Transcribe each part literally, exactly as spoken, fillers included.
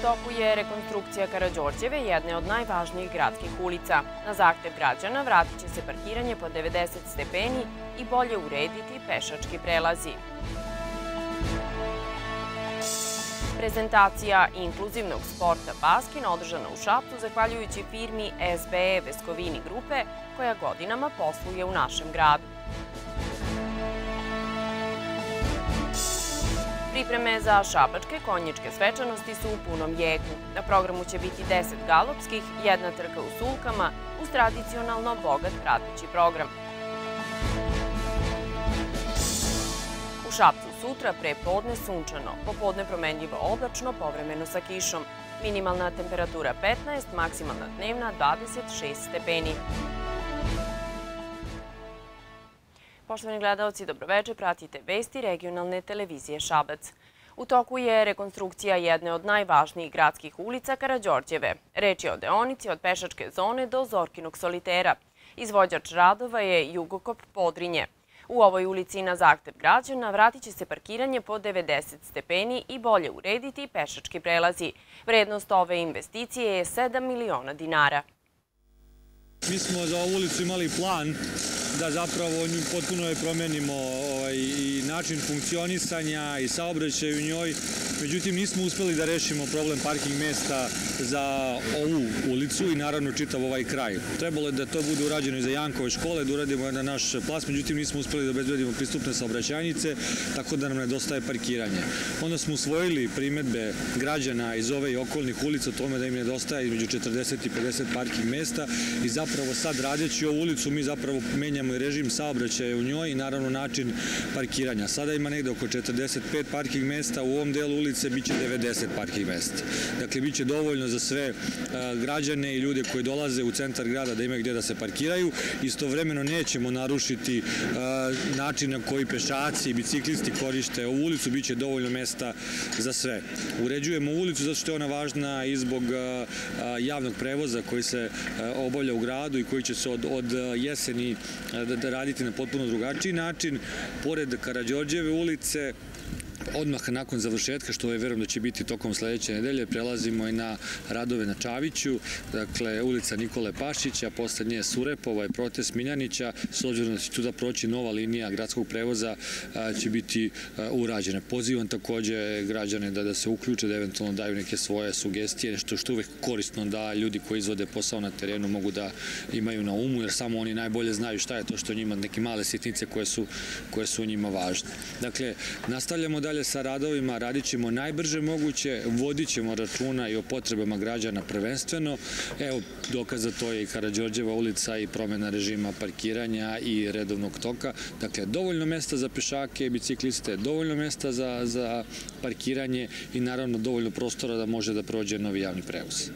toku je rekonstrukcija Karađorđeve, jedne od najvažnijih gradskih ulica. Na zahtev građana vratit će se parkiranje po devedeset stepeni i bolje urediti pešački prelazi. Prezentacija inkluzivnog sporta Baskin održana u Šapcu zahvaljujući firmi S B E Veskovini grupe koja godinama posluje u našem gradu. Pripreme za šabačke konjičke svečanosti su u punom jeku. Na programu će biti deset galopskih, jedna trka u sulkama uz tradicionalno bogat prateći program. U Šapcu sutra pre podne sunčano, popodne promenljivo oblačno, povremeno sa kišom. Minimalna temperatura petnaest, maksimalna dnevna dvadeset šest stepeni. Poštovani gledalci, dobroveče, pratite vesti regionalne televizije Šabac. U toku je rekonstrukcija jedne od najvažnijih gradskih ulica Karađorđeve. Reč je o deonici od pešačke zone do Zorkinog solitera. Izvođač radova je Jugokop Podrinje. U ovoj ulici na zahtev građana vratit će se parkiranje po devedeset stepeni i bolje urediti pešački prelazi. Vrednost ove investicije je sedam miliona dinara. Mi smo za ovu ulicu imali plan da zapravo potpuno je promenimo i način funkcionisanja i saobraćaj u njoj. Međutim, nismo uspeli da rešimo problem parking mesta za ovu ulicu i naravno čitav ovaj kraj. Trebalo je da to bude urađeno i za Jankove škole, da uradimo na naš plas, međutim nismo uspeli da obezbedimo pristupne saobraćajnice, tako da nam nedostaje parkiranje. Onda smo usvojili primetbe građana iz ove i okolnih ulica o tome da im nedostaje između četrdeset i pedeset parking mesta i zapravo sad radeći ovu ulicu mi zapravo menjamo i režim saobraćaja u njoj i naravno način parkiranja. Sada ima negde oko četrdeset pet parking mesta, u ovom delu ulice biće devedeset parking mesta. Dakle, biće dovoljno za sve građane i ljude koji dolaze u centar grada da imaju gde da se parkiraju. Istovremeno nećemo narušiti način na koji pešaci i biciklisti koriste ovu ulicu, biće dovoljno mesta za sve. Uređujemo ulicu zato što je ona važna i zbog javnog prevoza koji se obavlja u gradu i koji će se od jeseni da raditi na potpuno drugačiji način. Pored Karađorđeve ulice, odmah nakon završetka, što je verujem da će biti tokom sledeće nedelje, prelazimo i na radove na Čaviću, dakle ulica Nikole Pašića, posle nje Surepova i Protest Miljanića, s obzirom da će tu da proći nova linija gradskog prevoza, će biti urađena. Pozivam takođe građane da se uključe, da eventualno daju neke svoje sugestije, nešto što je uvek korisno da ljudi koji izvode posao na terenu mogu da imaju na umu, jer samo oni najbolje znaju šta je to što njima, neke male sitnice koje su njima važne. Dakle, nastavljamo dalje sa radovima, radit ćemo najbrže moguće, vodit ćemo računa i o potrebama građana prvenstveno. Evo, dokaz za to je i Karađorđeva ulica i promena režima parkiranja i redovnog toka. Dakle, dovoljno mesta za pešake i bicikliste, dovoljno mesta za parkiranje i naravno dovoljno prostora da može da prođe novi javni prevoz.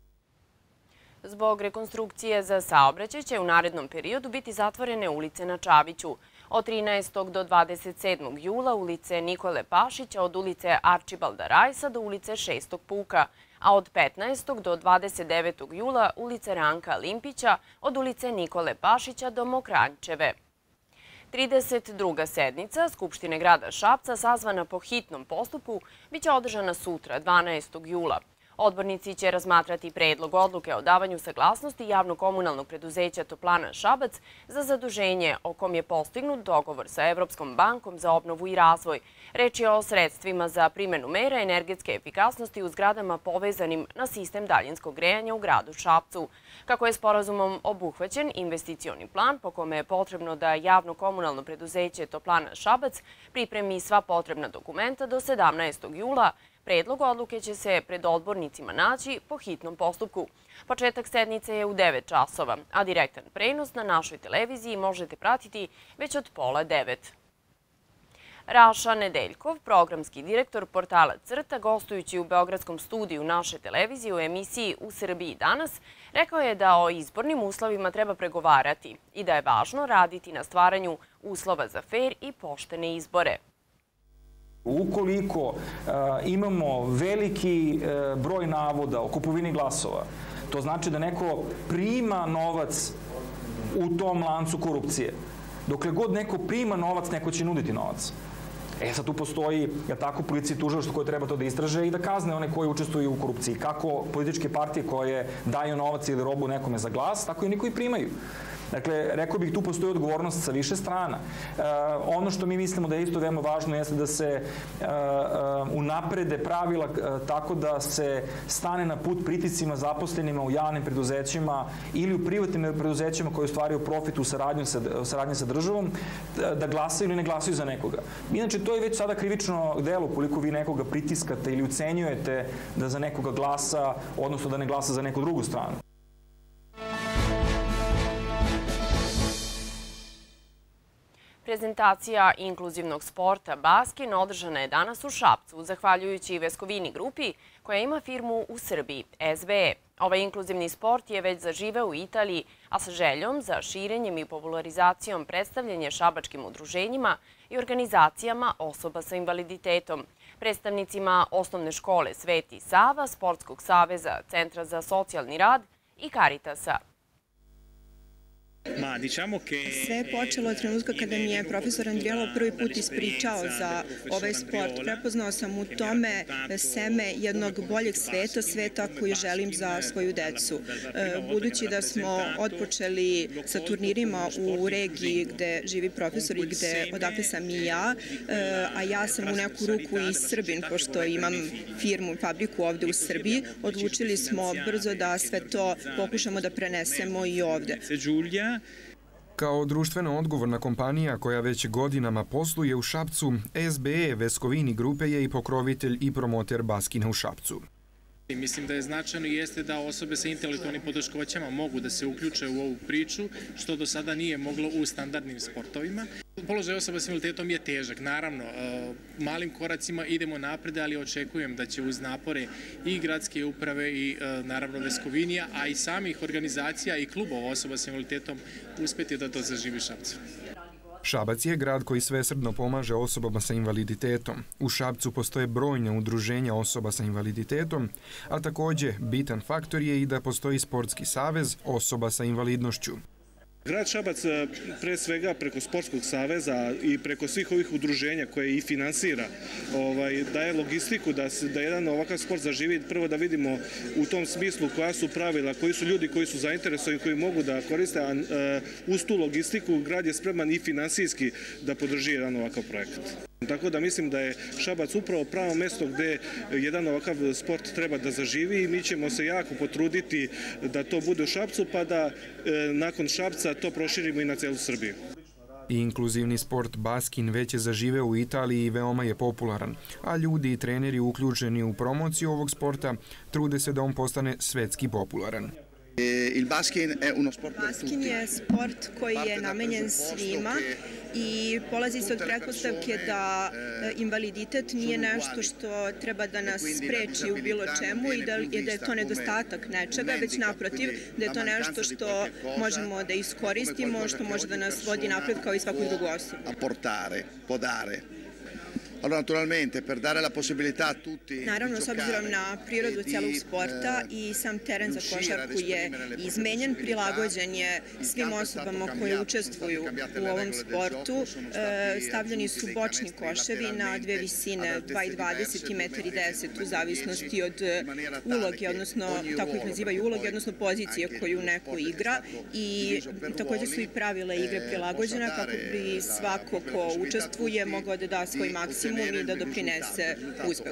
Zbog rekonstrukcije za saobraćaj će u narednom periodu biti zatvorene ulice na Čaviću. Od trinaestog do dvadeset sedmog jula ulice Nikole Pašića, od ulice Arčibalda Rajsa do ulice šestog Puka, a od petnaestog do dvadeset devetog jula ulice Ranka Limpića, od ulice Nikole Pašića do Mokranjčeve. trideset druga sednica Skupštine grada Šapca, sazvana po hitnom postupku, biće održana sutra, dvanaestog jula. Odbornici će razmatrati predlog odluke o davanju saglasnosti javno-komunalnog preduzeća Toplana Šabac za zaduženje o kom je postignut dogovor sa Evropskom bankom za obnovu i razvoj. Reč je o sredstvima za primenu mera energetske efikasnosti u zgradama povezanim na sistem daljinskog grejanja u gradu Šapcu. Kako je sporazumom obuhvaćen investicioni plan po kome je potrebno da javno-komunalno preduzeće Toplana Šabac pripremi sva potrebna dokumenta do sedamnaestog jula, predlog odluke će se pred odbornicima naći po hitnom postupku. Početak sednice je u devet časova, a direktan prenos na našoj televiziji možete pratiti već od pola devet. Raša Nedeljkov, programski direktor portala Crta, gostujući u Beogradskom studiju naše televizije u emisiji U Srbiji danas, rekao je da o izbornim uslovima treba pregovarati i da je važno raditi na stvaranju uslova za fer i poštene izbore. Ukoliko imamo veliki broj navoda o kupovini glasova, to znači da neko prima novac u tom lancu korupcije. Dokle god neko prima novac, neko će nuditi novac. E sad tu postoji, ja tako, policija i tužilaštvo koje treba to da istraže i da kazne one koji učestvuju u korupciji. Kako političke partije koje daju novac ili robu nekome za glas, tako i oni koji primaju. Dakle, rekao bih, tu postoji odgovornost sa više strana. E, ono što mi mislimo da je isto veoma važno jeste da se e, e, unaprede pravila e, tako da se stane na put pritiscima zaposlenima u javnim preduzećima ili u privatnim preduzećima koji ostvaruju profit u saradnji sa, saradnji sa državom, da glasaju ili ne glasaju za nekoga. Inače, to je već sada krivično delo koliko vi nekoga pritiskate ili ucenjujete da za nekoga glasa, odnosno da ne glasa za neku drugu stranu. Prezentacija inkluzivnog sporta Baskin održana je danas u Šapcu, zahvaljujući Veskovini grupi koja ima firmu u Srbiji, S B E. Ovaj inkluzivni sport je već zaživeo u Italiji, a sa željom za širenjem i popularizacijom predstavljanje šabačkim udruženjima i organizacijama osoba sa invaliditetom, predstavnicima osnovne škole Sveti Sava, Sportskog saveza, Centra za socijalni rad i Caritasa. Sve je počelo od trenutka kada mi je profesor Andrijelo prvi put ispričao za ovaj sport. Prepoznao sam u tome seme jednog boljeg sveta, sveta koji želim za svoju decu. Budući da smo otpočeli sa turnirima u regiji gde živi profesor i gde odakle sam i ja, a ja sam u neku ruku i Srbin, pošto imam firmu, fabriku ovde u Srbiji, odlučili smo brzo da sve to pokušamo da prenesemo i ovde. Kao društveno odgovorna kompanija koja već godinama posluje u Šapcu, S B E Veskovini grupe je i pokrovitelj i promoter Baskina u Šapcu. Mislim da je značajno i jeste da osobe sa intelektualnim poteškoćama mogu da se uključe u ovu priču, što do sada nije moglo u standardnim sportovima. Položaj osoba s invaliditetom je težak. Naravno, malim koracima idemo napred, ali očekujem da će uz napore i gradske uprave i naravno Veskovinija, a i samih organizacija i klubova osoba s invaliditetom uspeti da to zaživi Šapcu. Šabac je grad koji svesrdno pomaže osobama sa invaliditetom. U Šapcu postoje brojne udruženja osoba sa invaliditetom, a takođe bitan faktor je i da postoji Sportski savez osoba sa invalidnošću. Grad Šabac pre svega preko Sportskog saveza i preko svih ovih udruženja koje i finansira daje logistiku da jedan ovakav sport zaživi. Prvo da vidimo u tom smislu koja su pravila, koji su ljudi koji su zainteresovani, koji mogu da koriste, a uz tu logistiku grad je spreman i finansijski da podrži jedan ovakav projekat. Tako da mislim da je Šabac upravo pravo mesto gde jedan ovakav sport treba da zaživi i mi ćemo se jako potruditi da to bude u Šapcu pa da nakon Šapca to proširimo i na celu Srbiju. Inkluzivni sport Baskin već je zaživeo u Italiji i veoma je popularan, a ljudi i treneri uključeni u promociju ovog sporta trude se da on postane svetski popularan. Baskin je sport koji je namenjen svima i polazi se od pretpostavke da invaliditet nije nešto što treba da nas spreči u bilo čemu i da je to nedostatak nečega, već naprotiv, da je to nešto što možemo da iskoristimo, što može da nas vodi napred kao i svaku drugu osobu. Naravno, s obzirom na prirodu celog sporta i sam teren za košarku je izmenjen, prilagođen je svim osobama koje učestvuju u ovom sportu. Stavljeni su bočni koševi na dve visine, dva i dvadeset i jedan i deset, u zavisnosti od uloge, odnosno, tako ih nazivaju uloge, odnosno pozicije koju neko igra. I također su i pravila igre prilagođena kako bi svako ko učestvuje mogao da da svoj maksimum i da doprinese uspehu.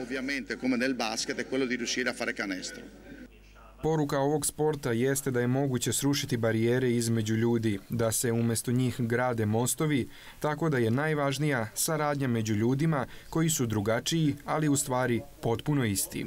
Poruka ovog sporta jeste da je moguće srušiti barijere između ljudi, da se umesto njih grade mostovi, tako da je najvažnija saradnja među ljudima koji su drugačiji, ali u stvari potpuno isti.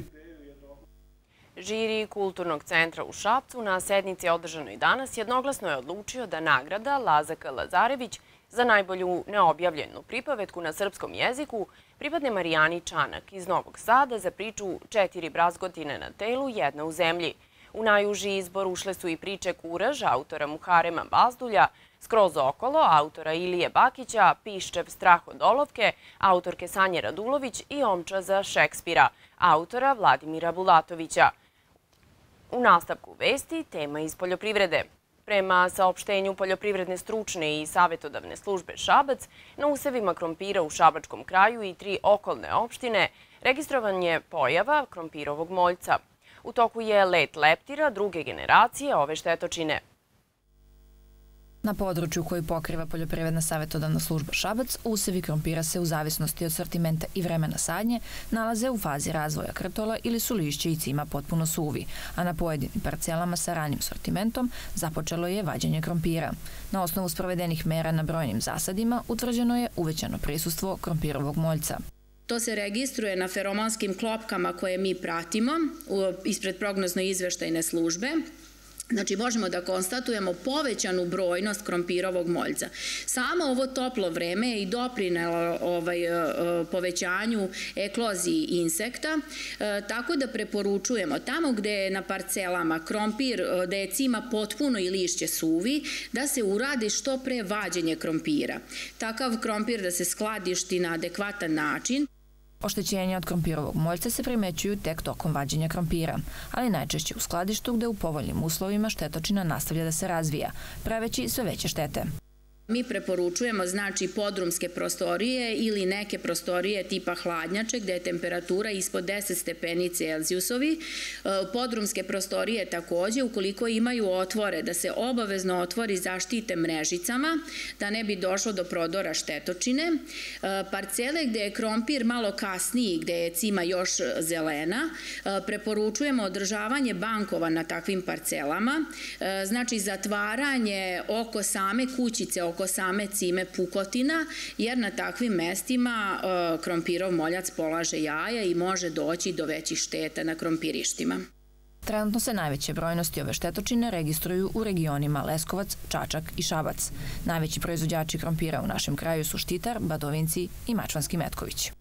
Žiri Kulturnog centra u Šapcu na sednici održanoj danas jednoglasno je odlučio da nagrada Laza K. Lazarević za najbolju neobjavljenu pripovetku na srpskom jeziku pripadne Marijani Čanak iz Novog Sada za priču Četiri brazgotine na telu, jedna u zemlji. U najuži izbor ušle su i priče Kuraž autora Muharema Bazdulja, Skroz okolo autora Ilije Bakića, Piščev strah od olovke autorke Sanje Radulović i Omča za Šekspira autora Vladimira Bulatovića. U nastavku vesti tema iz poljoprivrede. Prema saopštenju Poljoprivredne stručne i savjetodavne službe Šabac, na usevima krompira u Šabačkom kraju i tri okolne opštine registrovan je pojava krompirovog moljca. U toku je let leptira druge generacije ove štetočine. Na području koji pokriva Poljoprivredna savjetodavna služba Šabac, usevi krompira se u zavisnosti od sortimenta i vremena sadnje nalaze u fazi razvoja krtola ili su lišće i cima potpuno suvi, a na pojedinim parcelama sa ranjim sortimentom započelo je vađenje krompira. Na osnovu sprovedenih mera na brojnim zasadima utvrđeno je uvećano prisustvo krompirovog moljca. To se registruje na feromonskim klopkama koje mi pratimo ispred prognozno-izveštajne službe. Znači, možemo da konstatujemo povećanu brojnost krompirovog moljca. Samo ovo toplo vreme je i doprinelo povećanju ekloziji insekta, tako da preporučujemo tamo gde je na parcelama krompir, da je cima potpuno i lišće suvi, da se uradi što pre vađenje krompira. Takav krompir da se skladišti na adekvatan način. Oštećenja od krompirovog moljca se primećuju tek tokom vađenja krompira, ali najčešće u skladištu gde u povoljnim uslovima štetočina nastavlja da se razvija, praveći sve veće štete. Mi preporučujemo znači podrumske prostorije ili neke prostorije tipa hladnjače gde je temperatura ispod deset stepeni Celzijusovi. Podrumske prostorije takođe, ukoliko imaju otvore, da se obavezno otvori zaštite mrežicama, da ne bi došlo do prodora štetočine. Parcele gde je krompir malo kasniji, gde je cima još zelena, preporučujemo održavanje bankova na takvim parcelama, znači zatvaranje oko same kućice, oko same cime pukotina, jer na takvim mestima krompirov moljac polaže jaja i može doći do većih šteta na krompirištima. Trenutno se najveće brojnosti ove štetočine registruju u regionima Leskovac, Čačak i Šabac. Najveći proizvođači krompira u našem kraju su Štitar, Badovinci i Mačvanski Metković.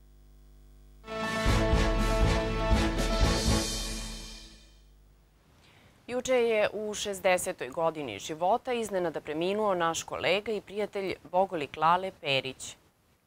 Juče je u šezdesetoj godini života iznenada preminuo naš kolega i prijatelj Bogolik Lale Perić.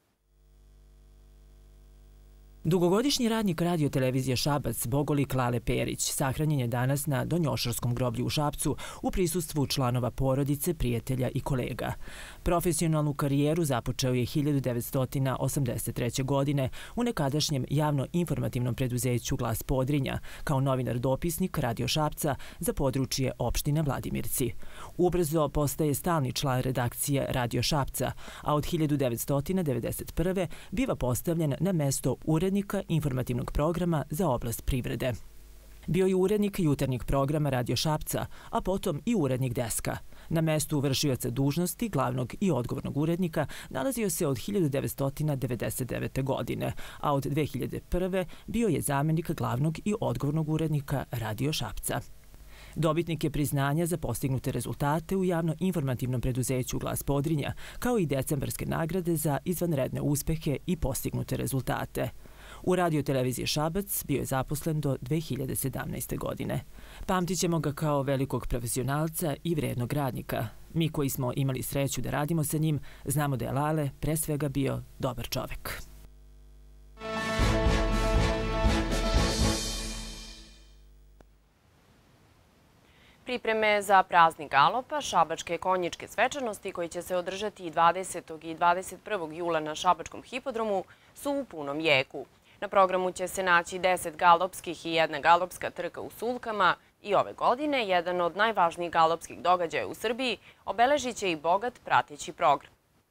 Dugogodišnji radnik radio televizije Šabac Bogolik Lale Perić sahranjen je danas na Donjošarskom groblju u Šapcu u prisustvu članova porodice, prijatelja i kolega. Profesionalnu karijeru započeo je hiljadu devetsto osamdeset treće. godine u nekadašnjem javno-informativnom preduzeću Glas Podrinja kao novinar-dopisnik Radio Šapca za područje opštine Vladimirci. Ubrzo postaje stalni član redakcije Radio Šapca, a od hiljadu devetsto devedeset prve. biva postavljen na mesto urednika informativnog programa za oblast privrede. Bio je urednik jutarnjeg programa Radio Šapca, a potom i urednik deska. Na mestu vršioca dužnosti, glavnog i odgovornog urednika, nalazio se od hiljadu devetsto devedeset devete. godine, a od dve hiljade prve. bio je zamenik glavnog i odgovornog urednika Radio Šapca. Dobitnik je priznanja za postignute rezultate u javno-informativnom preduzeću Glas Podrinja, kao i decembarske nagrade za izvanredne uspehe i postignute rezultate. U radio televiziji Šabac bio je zaposlen do dve hiljade sedamnaeste. godine. Pamtit ćemo ga kao velikog profesionalca i vrednog radnika. Mi koji smo imali sreću da radimo sa njim, znamo da je Lale pre svega bio dobar čovek. Pripreme za praznik galopa, šabačke konjičke svečanosti koji će se održati dvadesetog i dvadeset prvog jula na Šabačkom hipodromu su u punom jeku. Na programu će se naći deset galopskih i jedna galopska trka u Sulkama i ove godine jedan od najvažnijih galopskih događaja u Srbiji obeležit će i bogat prateći program.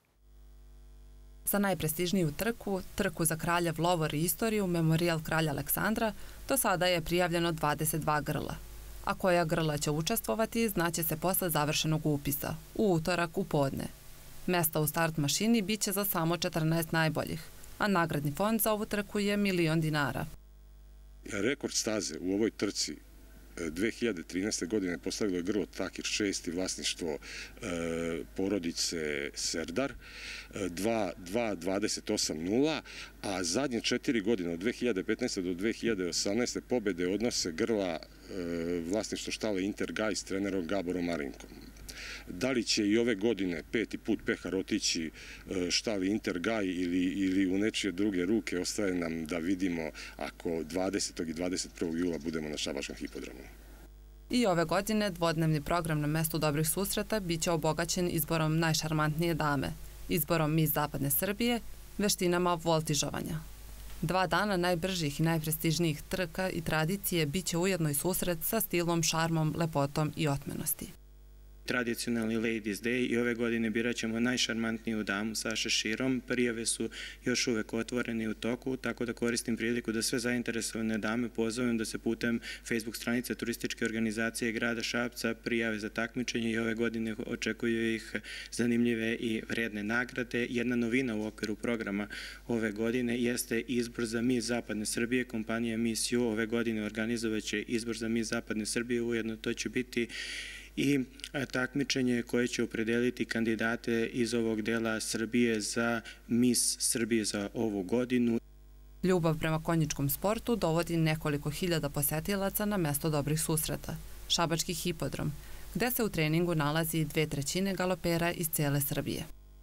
Za najprestižniju trku, trku za kraljev lovor i istoriju, Memorijal kralja Aleksandra, do sada je prijavljeno dvadeset dva grla. A koja grla će učestvovati, znaće se posle završenog upisa, u utorak u podne. Mesta u start mašini bit će za samo četrnaest najboljih, a nagradni fond za ovu trku je milion dinara. Rekord staze u ovoj trci dve hiljade trinaeste. godine postavilo je grlo Takir šest i vlasništvo porodice Serdar, dva dvadeset osam nula, a zadnje četiri godine od dve hiljade petnaeste. do dve hiljade osamnaeste. pobede odnose grla vlasništvo štale Intergaj s trenerom Gaborom Marinkom. Da li će i ove godine peti put pehar otići štali Intergaj ili u nečije druge ruke, ostaje nam da vidimo ako dvadesetog i dvadeset prvog jula budemo na Šabačkom hipodromu. I ove godine dvodnevni program na mestu dobrih susreta biće obogaćen izborom najšarmantnije dame, izborom Miss Zapadne Srbije, veštinama voltižovanja. Dva dana najbržih i najprestižnijih trka i tradicije biće ujedno i susret sa stilom, šarmom, lepotom i otmenosti. Tradicionalni Ladies Day i ove godine birat ćemo najšarmantniju damu sa šeširom. Prijave su još uvek otvorene i u toku, tako da koristim priliku da sve zainteresovane dame pozovem da se putem Facebook stranice turističke organizacije grada Šapca prijave za takmičenje i ove godine očekuju ih zanimljive i vredne nagrade. Jedna novina u okviru programa ove godine jeste izbor za Miss Zapadne Srbije. Kompanija Miss You ove godine organizovaće izbor za Miss Zapadne Srbije, ujedno to će biti i takmičenje koje će opredeliti kandidate iz ovog dela Srbije za Miss Srbije za ovu godinu. Ljubav prema konjičkom sportu dovodi nekoliko hiljada posetilaca na mesto dobrih susreta, Šabački hipodrom, gde se u treningu nalazi dve trećine galopera iz cele Srbije.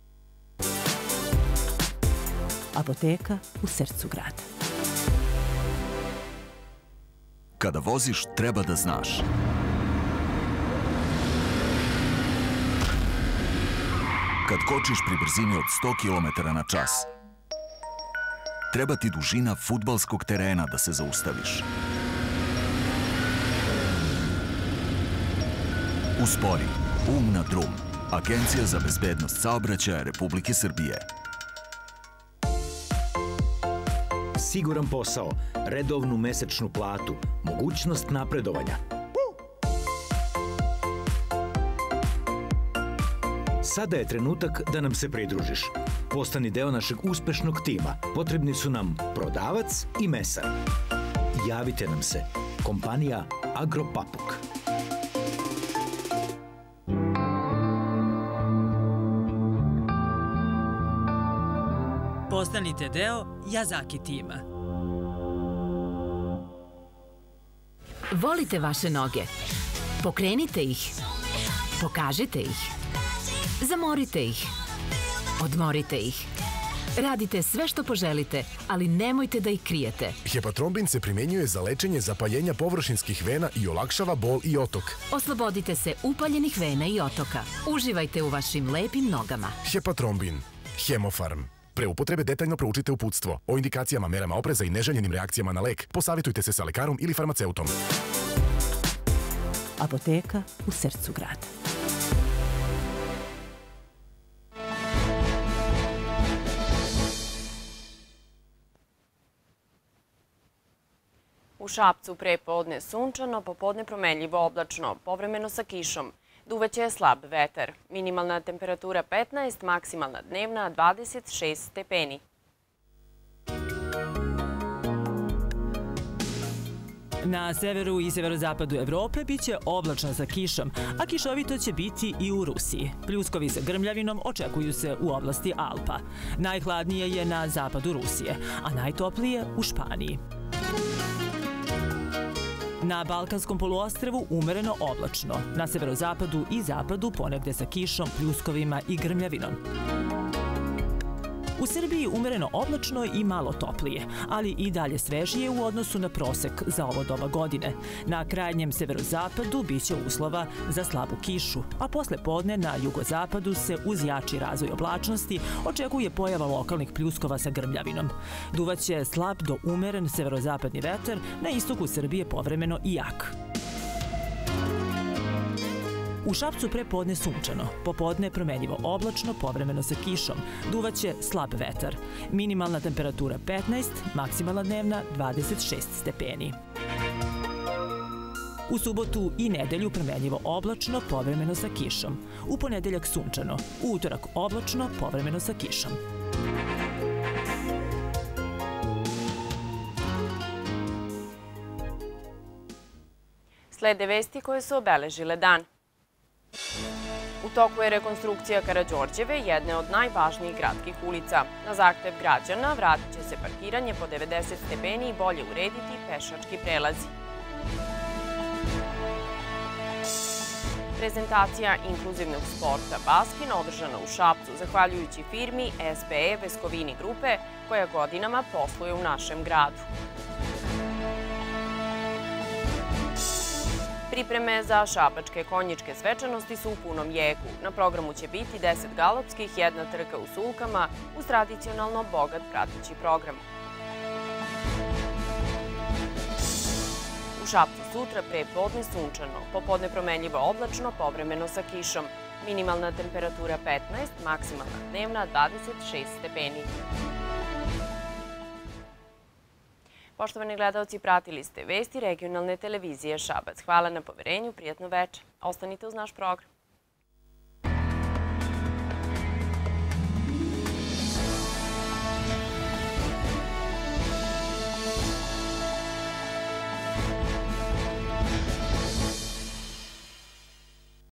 Apoteka u srcu grada. Kada voziš, treba da znaš. Kad kočiš pri brzini od sto kilometara na čas, treba ti dužina fudbalskog terena da se zaustaviš. Uspori, um na drum. Agencija za bezbednost saobraćaja Republike Srbije. Siguran posao, redovnu mesečnu platu, mogućnost napredovanja. Sada je trenutak da nam se pridružiš. Postani deo našeg uspešnog tima. Potrebni su nam prodavac i mesar. Javite nam se. Kompanija Agropapuk. Postanite deo Yazaki tima. Volite vaše noge? Pokrenite ih. Pokažite ih. Zamorite ih. Odmorite ih. Radite sve što poželite, ali nemojte da ih krijete. Hepatrombin se primenjuje za lečenje zapaljenja površinskih vena i olakšava bol i otok. Oslobodite se upaljenih vena i otoka. Uživajte u vašim lepim nogama. Hepatrombin. Hemofarm. Pre upotrebe detaljno proučite uputstvo. O indikacijama, merama opreza i neželjenim reakcijama na lek posavitujte se sa lekarom ili farmaceutom. Apoteka u srcu grada. U Šapcu pre podne sunčano, popodne promenljivo oblačno, povremeno sa kišom. Duvaće slab vetar. Minimalna temperatura petnaest, maksimalna dnevna dvadeset šest stepeni. Na severu i severozapadu Evrope biće oblačno sa kišom, a kišovito će biti i u Rusiji. Pljuskovi sa grmljavinom očekuju se u oblasti Alpa. Najhladnije je na zapadu Rusije, a najtoplije u Španiji. Na Balkanskom poluostrvu umereno oblačno, na severozapadu i zapadu ponegde sa kišom, pljuskovima i grmljavinom. U Srbiji umereno oblačno i malo toplije, ali i dalje svežije u odnosu na prosek za ovo doba godine. Na krajnjem severozapadu biće uslova za slabu kišu, a posle podne na jugozapadu se uz jači razvoj oblačnosti očekuje pojava lokalnih pljuskova sa grmljavinom. Duvaće slab do umeren severozapadni vetar, na istoku Srbije povremeno i jak. U Šapcu pre podne sunčano, popodne promenljivo oblačno, povremeno sa kišom. Duvaće slab vetar. Minimalna temperatura petnaest, maksimalna dnevna dvadeset šest stepeni. U subotu i nedelju promenljivo oblačno, povremeno sa kišom. U ponedeljak sunčano, u utorak oblačno, povremeno sa kišom. Slede vesti koje su obeležile dan. U toku je rekonstrukcija Karađorđeve, jedne od najvažnijih gradskih ulica. Na zahtev građana vratit će se parkiranje po devedeset stepeni i bolje urediti pešački prelazi. Prezentacija inkluzivnog sporta Baskin održana u Šapcu zahvaljujući firmi S B E Veskovini grupe koja godinama posluje u našem gradu. Pripreme za šabačke konjičke svečanosti su u punom jeku. Na programu će biti deset galopskih, jedna trka u sulkama uz tradicionalno bogat prateći program. U Šapcu sutra pre podne sunčano, popodne promenljivo oblačno, povremeno sa kišom. Minimalna temperatura petnaest, maksimalna dnevna dvadeset šest stepeni. Poštovani gledalci, pratili ste vesti regionalne televizije Šabac. Hvala na poverenju, prijatno večer. Ostanite uz naš program.